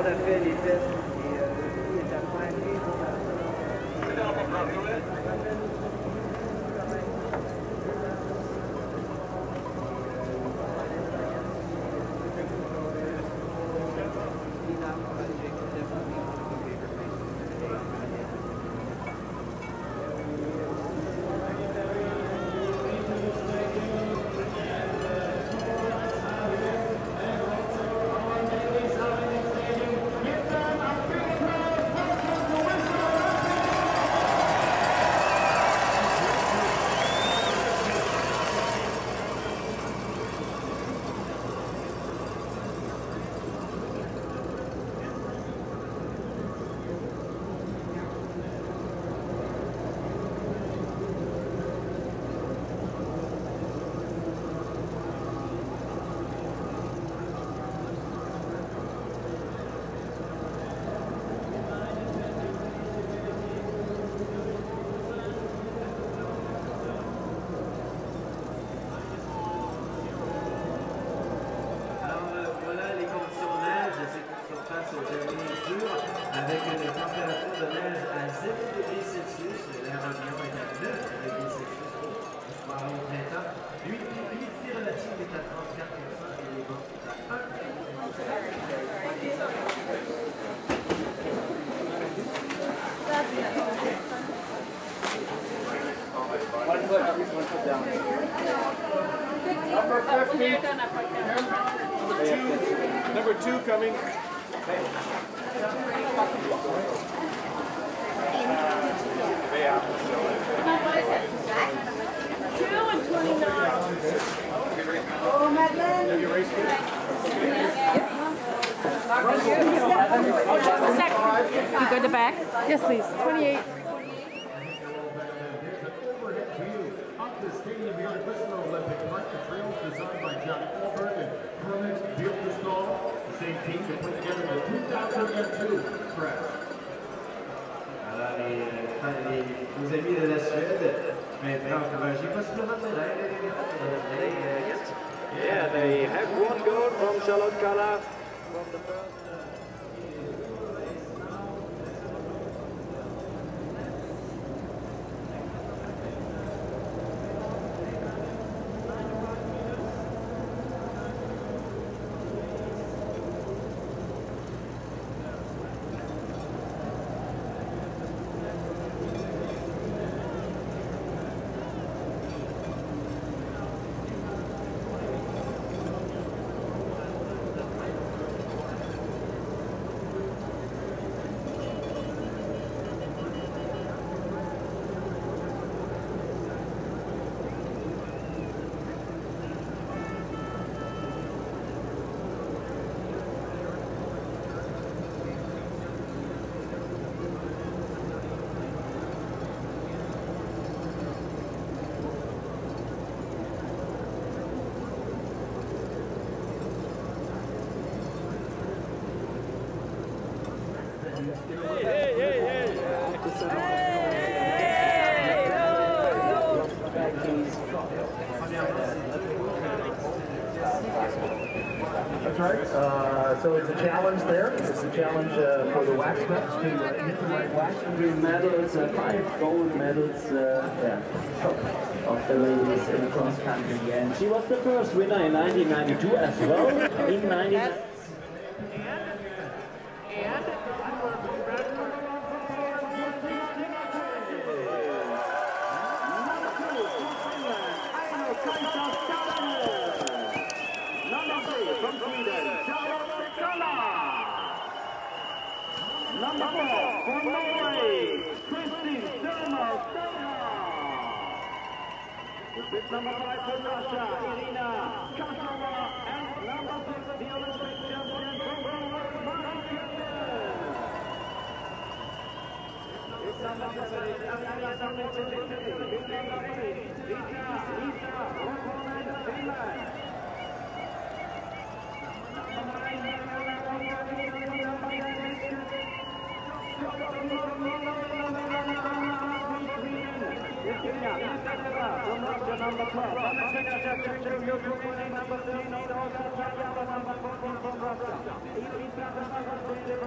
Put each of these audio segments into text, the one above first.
on a fait les tests et il est à pointer pour la Number two coming. Oh, Madeline. Have you raced it? Oh, just a second. You go to the back? Yes, please. 28. Nos amis de la Suède, maintenant encouragés possiblement de médaille. Yeah, they have one goal from Charlotte Kalla from the first. That's right. So it's a challenge there. It's a challenge for the waxsmiths to get the right wax. Medals, 5 gold medals of the ladies in cross country, and she was the first winner in 1992 as well. In 1990. Number 4 from Norway, With number 5 for Russia, Irina Kasova, and number 6, the Olympic champion from Vancouver, Marit. It's number 7, number 13,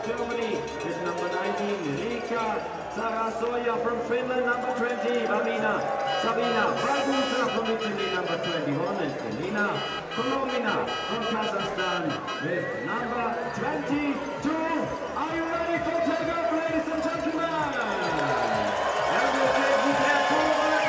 Germany is number 19, Rika Sarasoya from Finland, number 20, Sabina Barbusa from Italy, number 21, and Elena Kolomina from Kazakhstan with number 22. Are you ready for takeoff, ladies and gentlemen? And we'll take you there to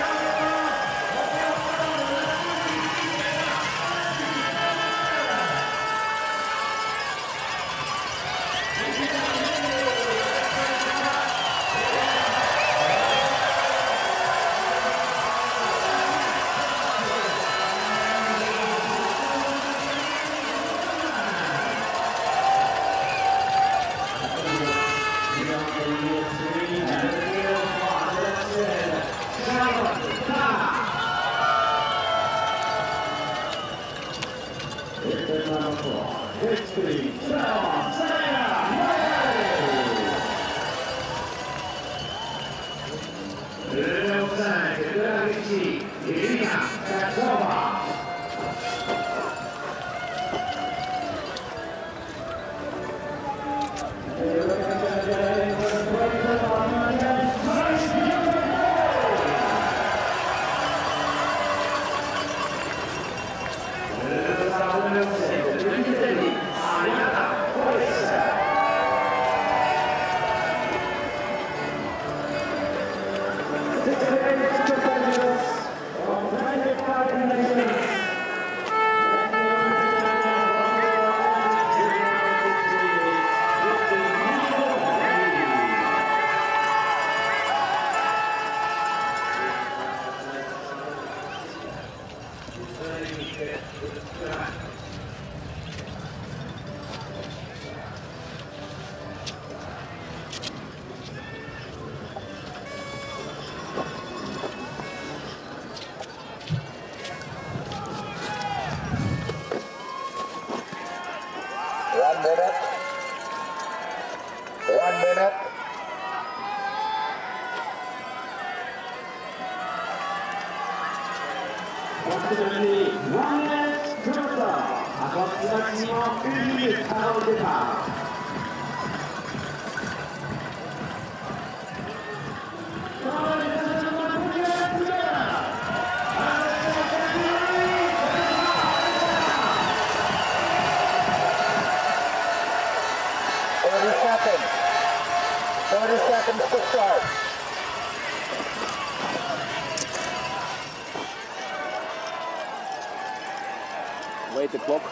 Wait the clock.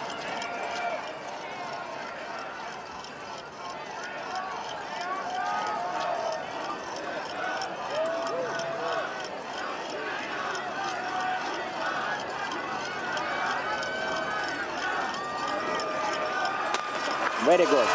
Very good.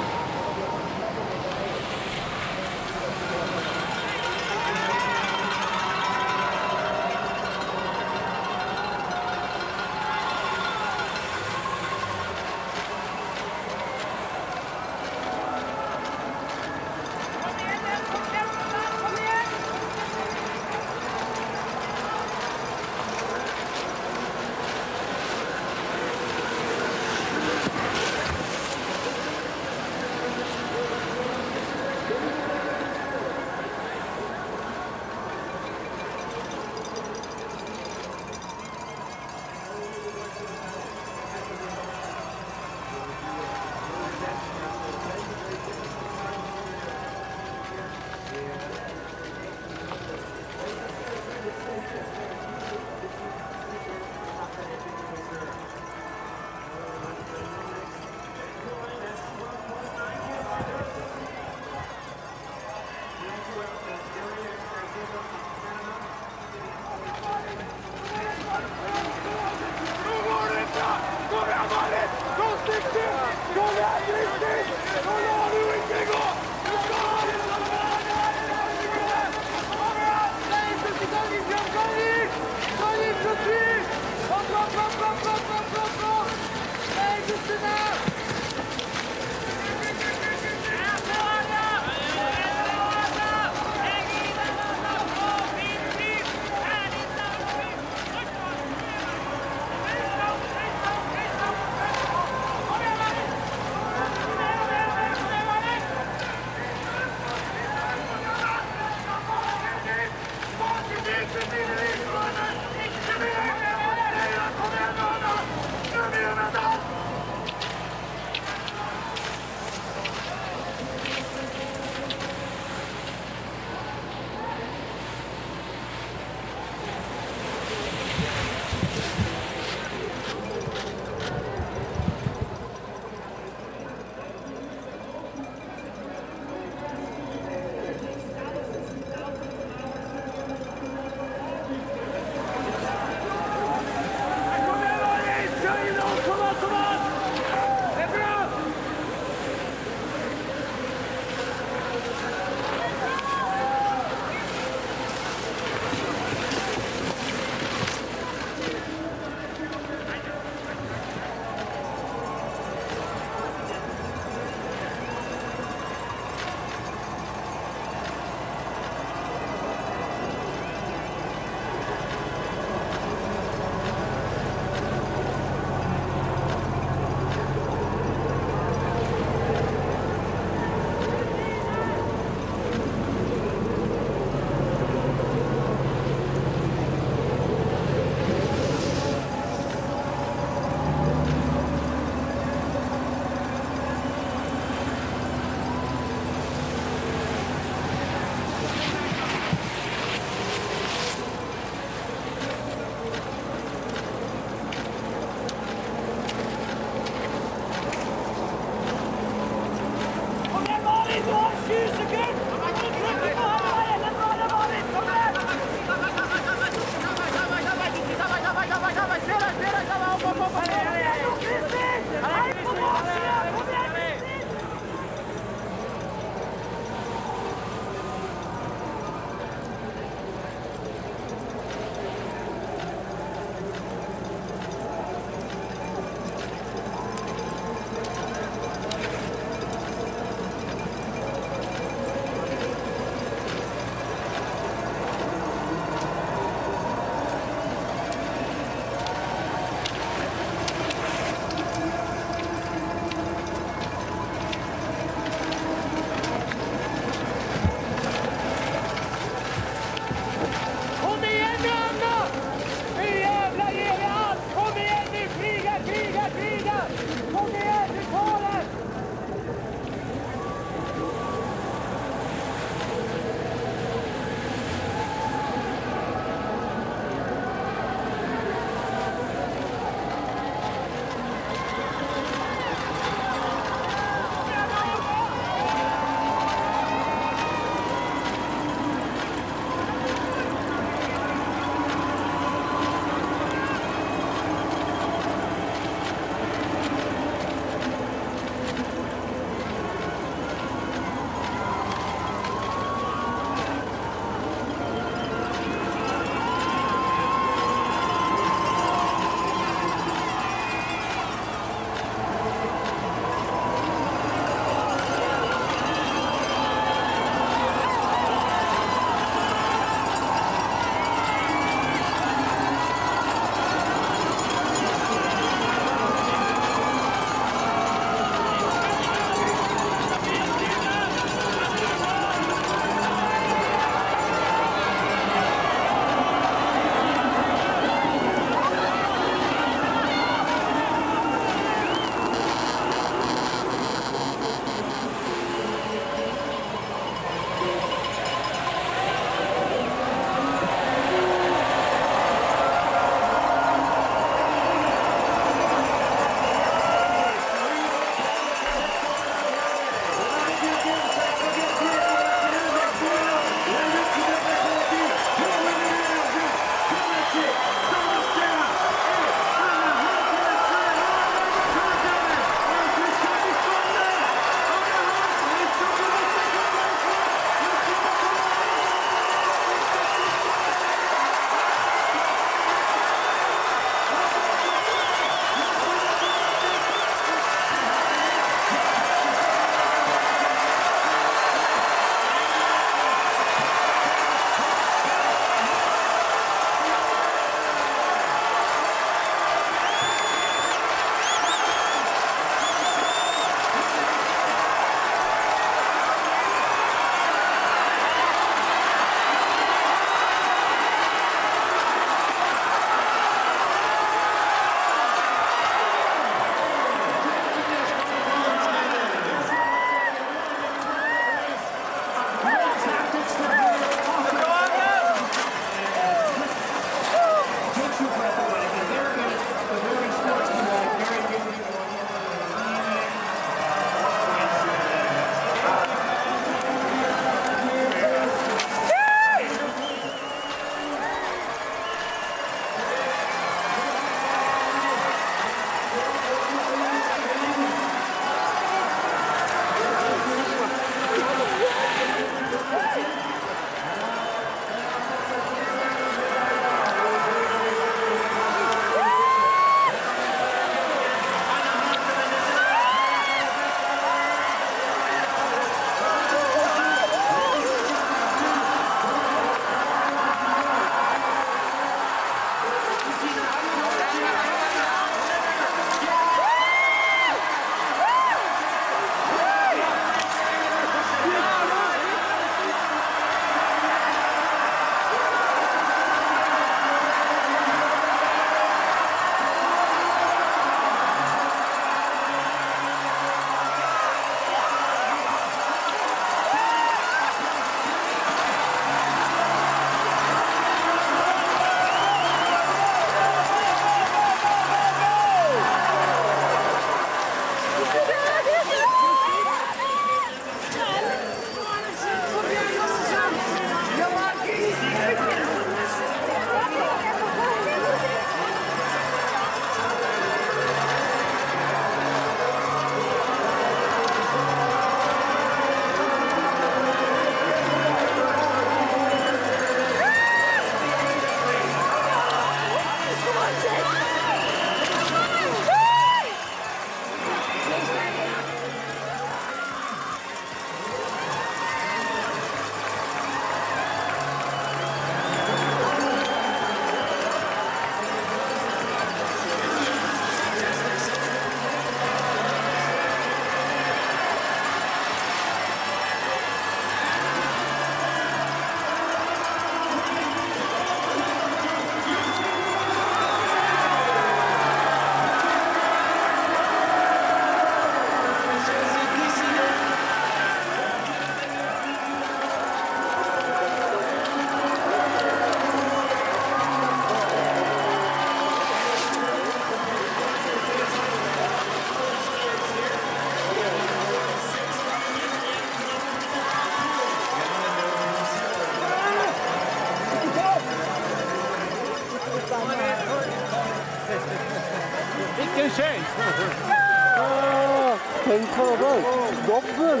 före. Doppel.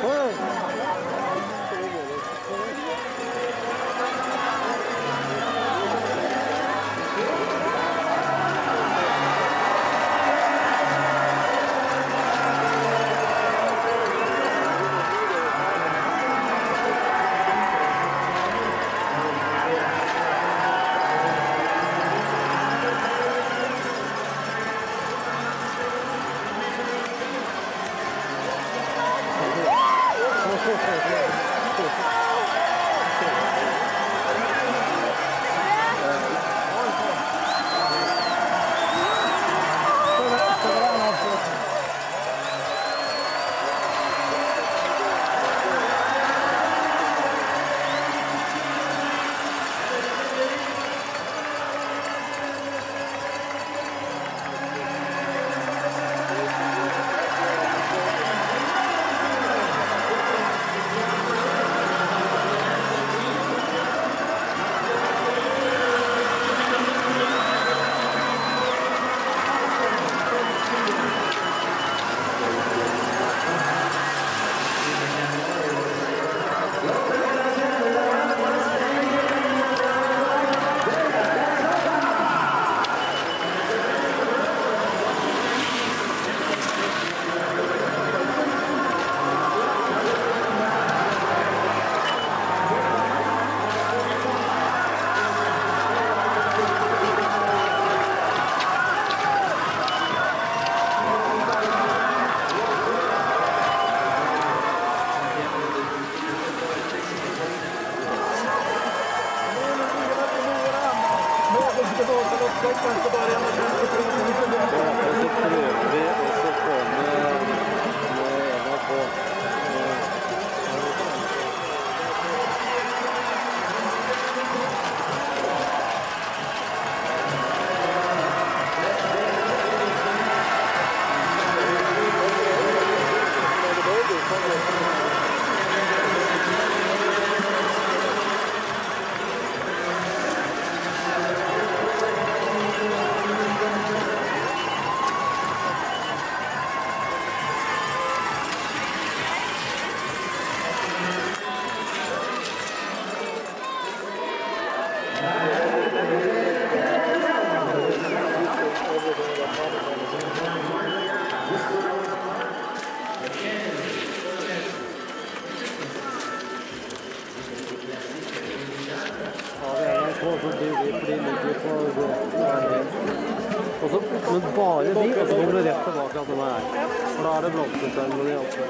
Men bare de, og så kommer du rett tilbake at de er her. For da er det blomsterseremoni også.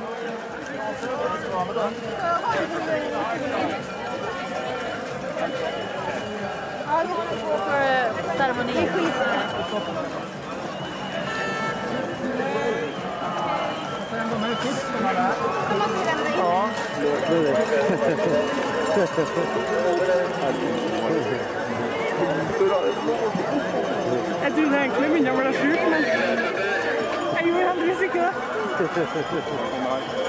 Ja, vi får gå for ceremoni. Ja, låt mig det. Jeg trodde egentlig begynte å bli syk, men jeg gjorde heldigvis ikke det.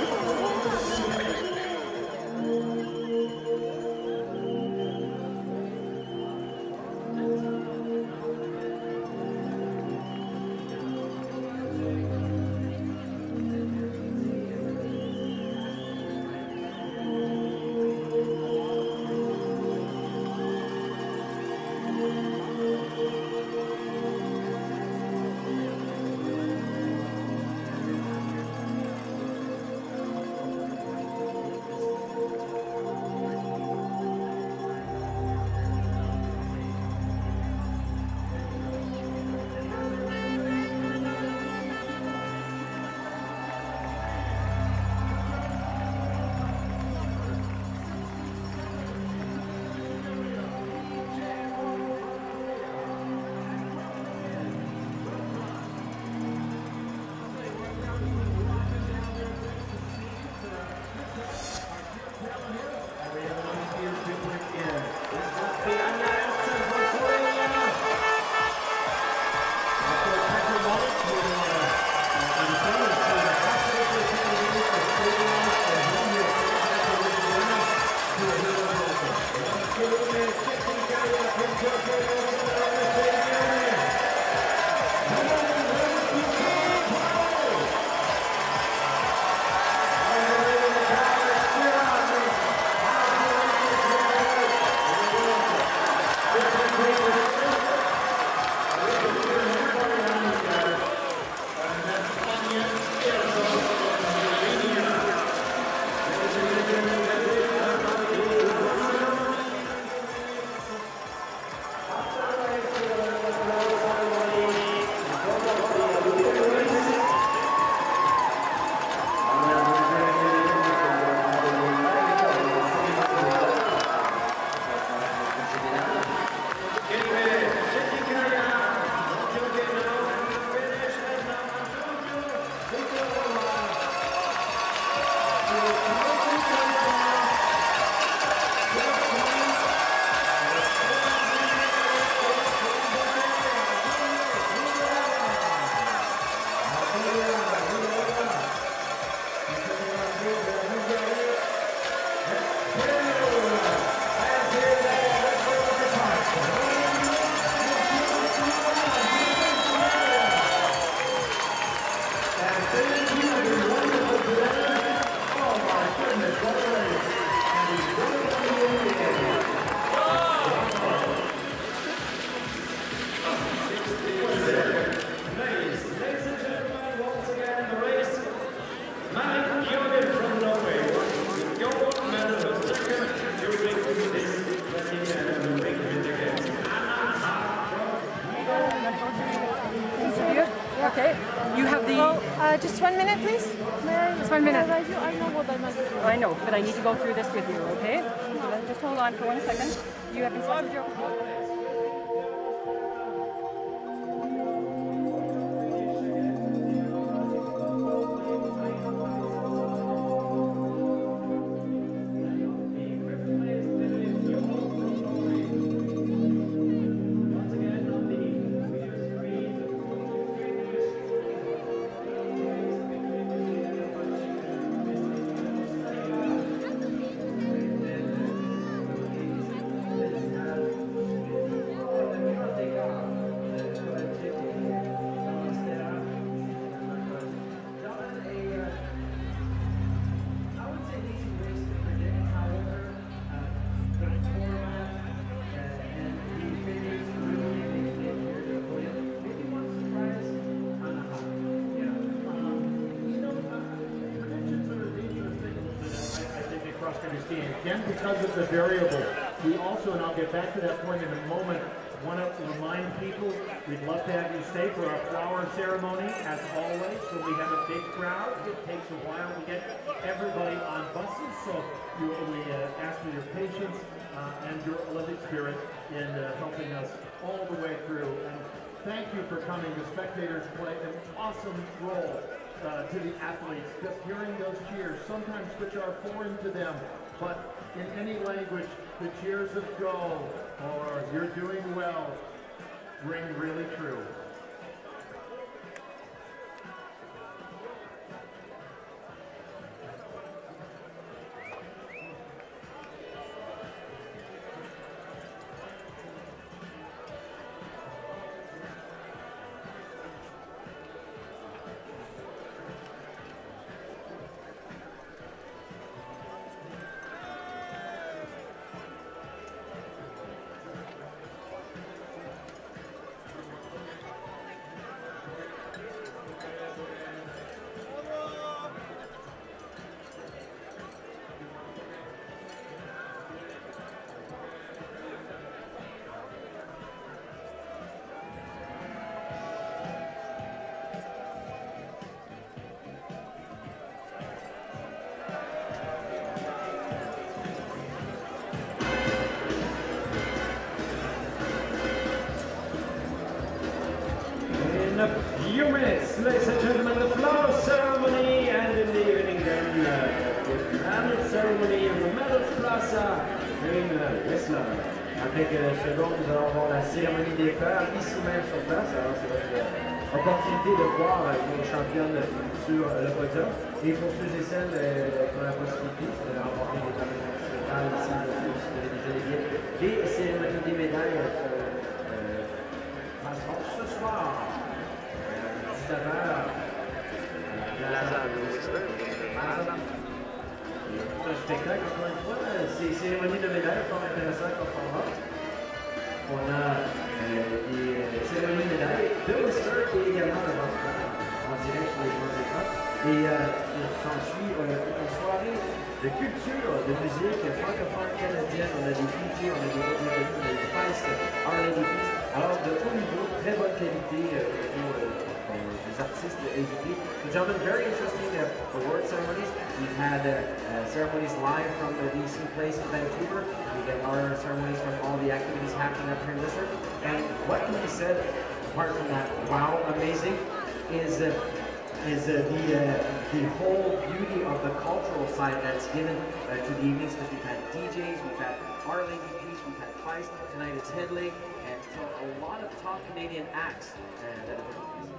please? Just 1 minute. I know what I meant to do. I know, but I need to go through this with you, okay? So just hold on for 1 second. You have been selected your... Again, because of the variable, we also, and I'll get back to that point in a moment, want to remind people we'd love to have you stay for our flower ceremony, as always. When we have a big crowd, it takes a while to get everybody on buses, so we ask for your patience and your Olympic spirit in helping us all the way through. And thank you for coming. The spectators play an awesome role to the athletes. Just hearing those cheers, sometimes which are foreign to them, but in any language, the cheers of go or you're doing well ring really true. Few minutes, ladies and gentlemen, the flower ceremony, and in the evening then the medal ceremony in the Medals Plaza in Whistler. En quelques secondes, nous allons voir la cérémonie des fleurs ici même sur place. Alors, c'est votre opportunité de voir nos championnes sur le podium. Et pour ceux et celles qui ont la possibilité de remporter les familles nationales ici, de les délégués, les cérémonies des médailles passeront ce soir. 19h. C'est un spectacle, encore une fois. Ces cérémonies de médailles sont intéressantes comme format. On a des cérémonies de médailles de Whistler et également de Vancouver, en direct sur les grands écrans. Et s'ensuit une soirée de culture, de musique francophone canadienne. On a des DJ, on a des fests, on a des pistes. Alors, de haut niveau, très bonne qualité des artistes invités. The gentlemen, very interesting award ceremonies. We've had ceremonies live from the DC place in Vancouver. We get our ceremonies from all the activities happening up here in Whistler. And what can be said, apart from that, wow, amazing, is the whole beauty of the cultural side that's given to the evenings, because we've had DJs, we've had Our Lady Peace, we've had Feist, tonight it's Headley, and so a lot of top Canadian acts that have been released.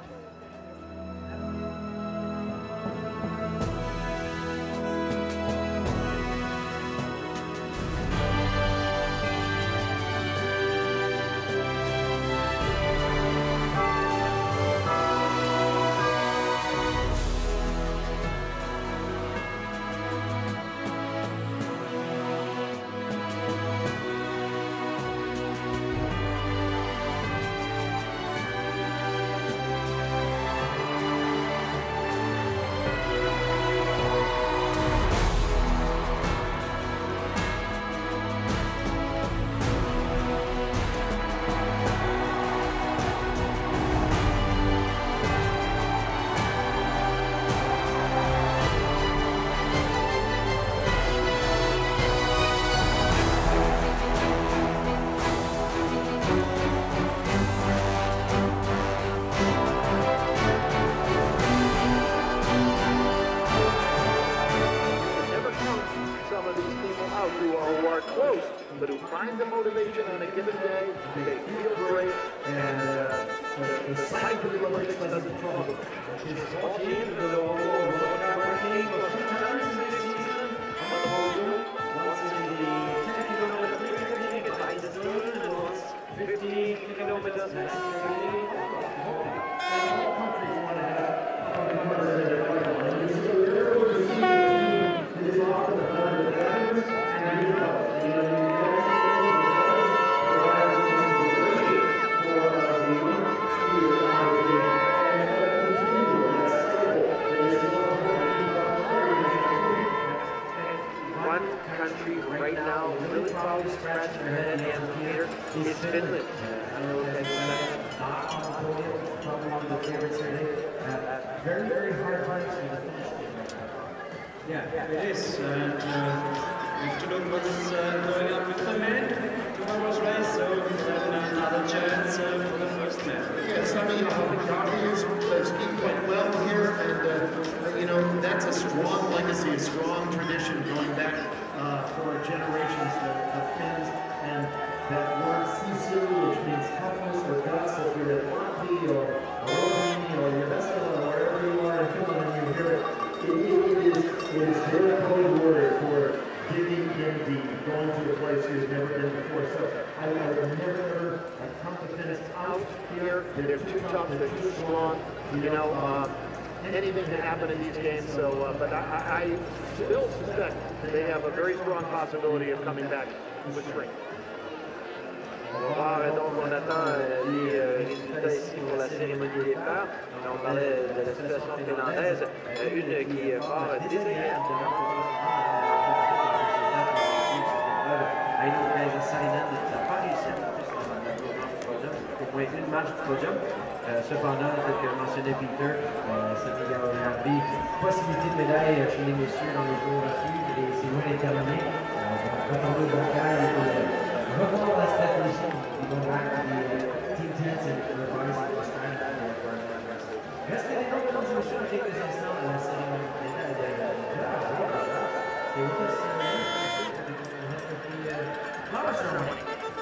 but who find the motivation on a given day, they feel great, and the cycle of the Olympics doesn't trouble them. She's 14th, the world ranking of 2 times this season on the podium. Once in the 10 kilometer free technique at Eisenberg, and once 50 kilometers mass training. And all countries want to have One country right now really probably scratching their head in the amphitheater is Finland. Probably one of the favorites today. Very, very hard times for the finish team. Yeah, it is. And we have to look what's going on with the men tomorrow's race. So another chance for the first man. Yes, I mean, the Canadians skiing quite well here, and you know, that's a strong legacy, a strong tradition going back for generations, the Finns, and that word sisu, which means toughness or guts. If you're at Lappi or Rovaniemi or Jyväskylä or wherever you are in Finland and you hear it, it is their code word for digging in deep, going to a place you've never been before. So I would never ever come to Finns out here. They're too tough, they're too strong. You know, anything can happen in these games. So, but I still suspect they have a very strong possibility of coming back with strength. On va voir, donc on attend les résultats ici pour la cérémonie des fleurs. On parlait de la situation finlandaise, une qui part désagréable. Au moins une marche du podium. Cependant, tel que mentionnait Peter, ça nous a appris possibilité de médaille chez les messieurs dans les jours à suivre et c'est loin d'être terminé. Retourner au bancal et revoir la stratégie. Ils vont back to the team tents and revise the strategy for our rest. Restez les gars, mesdames et messieurs, en quelques instants à la cérémonie de médaille de et with us avec the flower ceremony.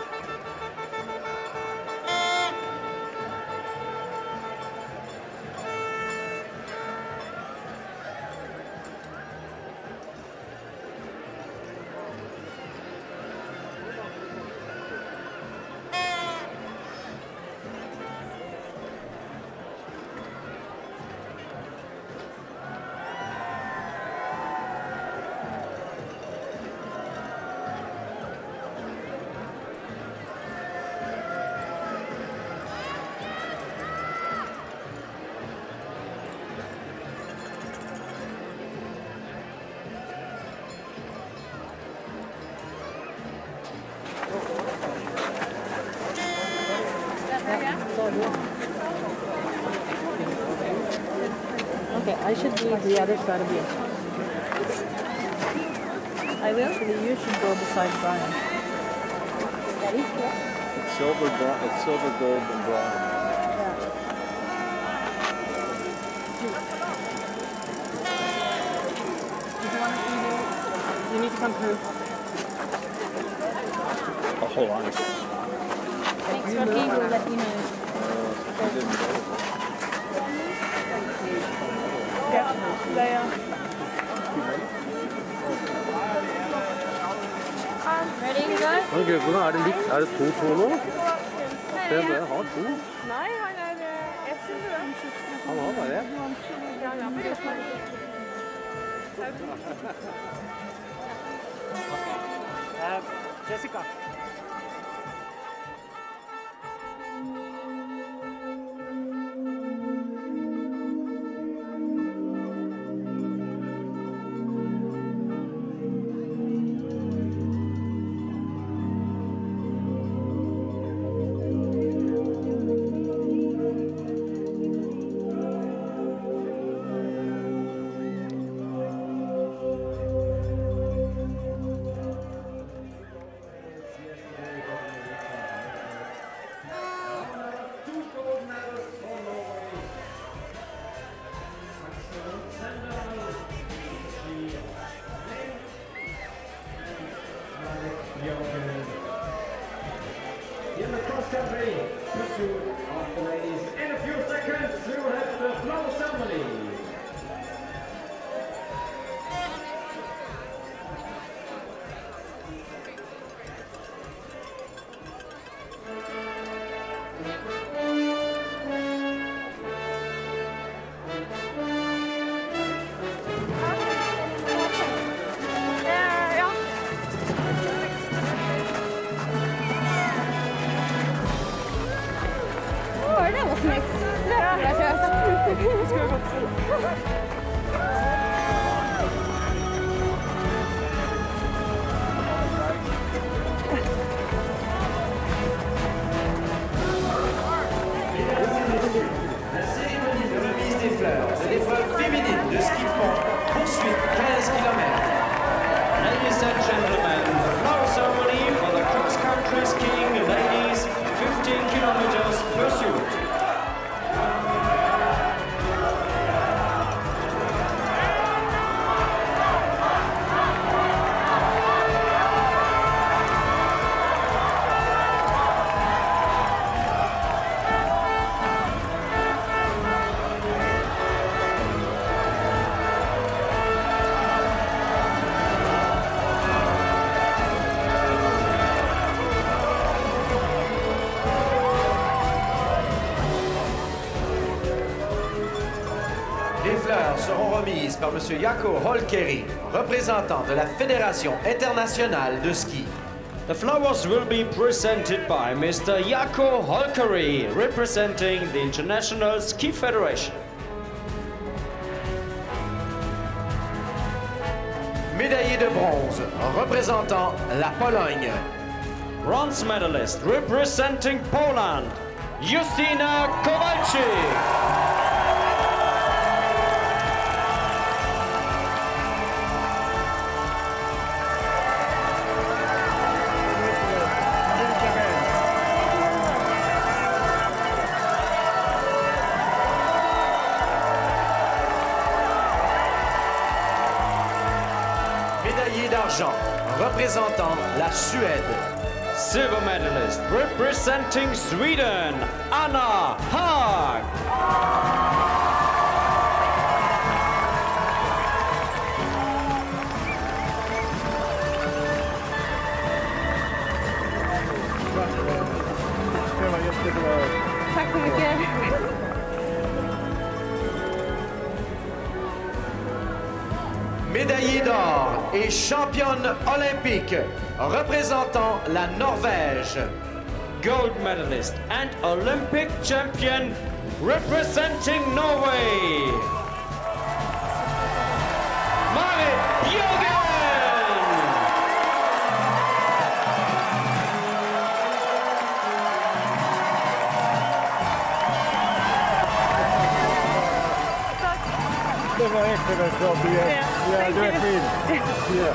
Okay, I should be the other side of you. I will? You should go beside Brian. Ready? Yeah. It's silver, gold, and bronze. You need to come through. Oh, hold on. Thanks, Rocky. We'll let you know. Yeah, there. Ready to go? Okay, er det likt? Er det 2-2 nå? Se, jeg har 2. Nei, han er ett siden. Han har bare det. Jessica. cross-country pursuit of the ladies. In a few seconds, we will have the flower ceremony. Det var snyggt. Det har jag kört. Ska vi gå till? La cérémonie de remise des fleurs de l'épreuve féminine de ski de fond poursuit 15 km. Ladies and gentlemen, the flower ceremony for the cross-country skiing ladies, 15 kilometers pursuit. Les fleurs seront remises par M. Jaakko Holkeri, représentant de la Fédération internationale de ski. The flowers will be presented by Mr. Jaakko Holkeri, representing the International Ski Federation. Médaillé de bronze, représentant la Pologne. Bronze medalist representing Poland, Justyna KOWALCZYK. Médaillé d'argent, représentant la Suède. Silver medalist representing Sweden, HAAG. Tack så mycket. Médaillée d'or et championne olympique, représentant la Norvège. Gold medalist and Olympic champion representing Norway, Marit. Det var excellent job. Yeah, du är fin. Yeah.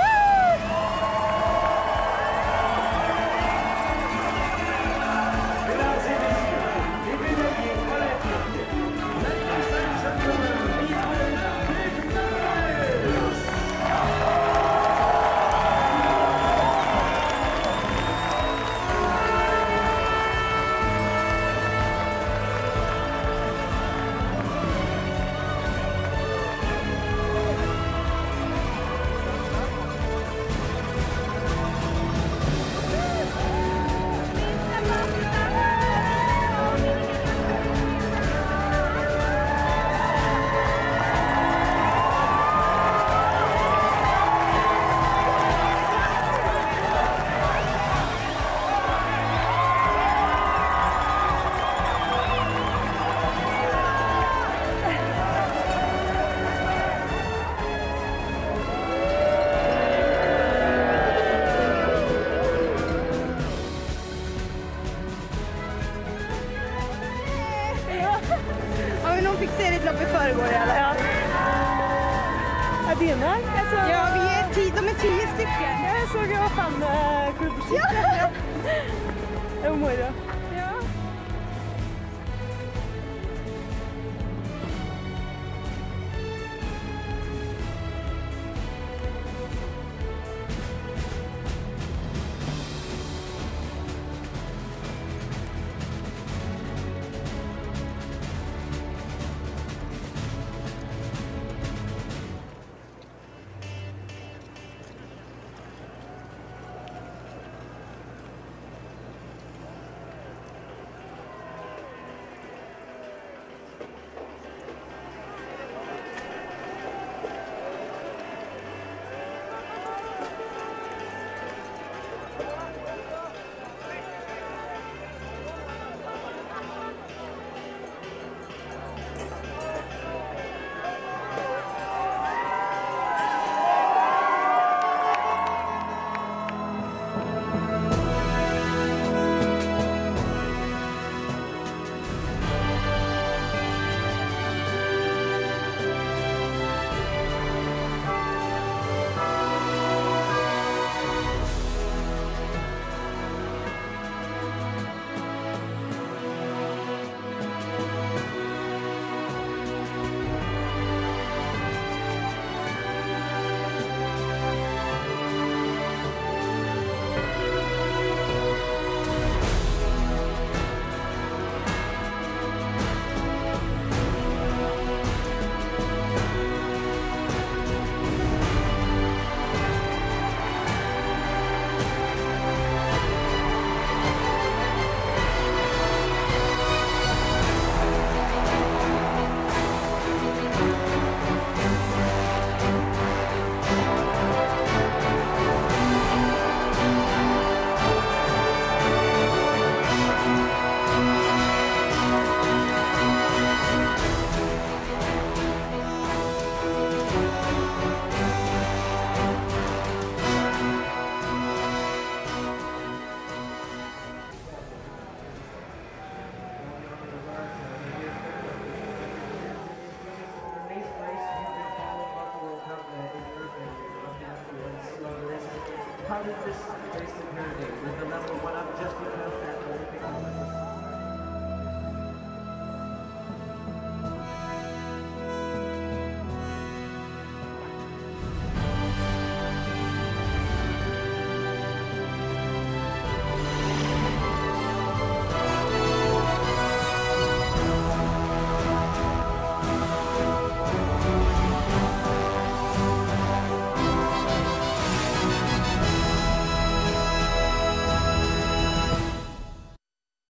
Ja, men hon fick se ditt lopp i förrgår i alla fall. Ja, dina? Alltså, ja, de är 10 stycken. Jag såg ju vad fan klubbskit. Ja. Det var moro. Ja. did this race compare with the level went up just because that Olympic moment was